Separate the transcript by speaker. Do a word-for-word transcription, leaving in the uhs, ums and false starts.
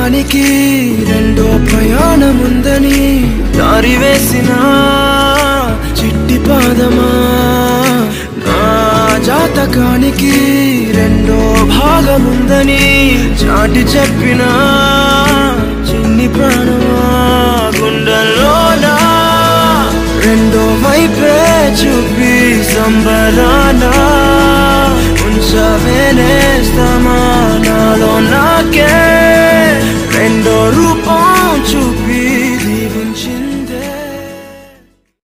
Speaker 1: జాతకానికి రెండో ప్రయాణముందని దారి వేసిన చిట్టి పాదమా నా జాతకానికి రెండో భాగముందని చాటి చెప్పిన చిన్ని ప్రాణమా గుండెల్లోనా రెండో వైపే చూపి సంబరానా ఉంచవేనేస్తమా నాలో నాకే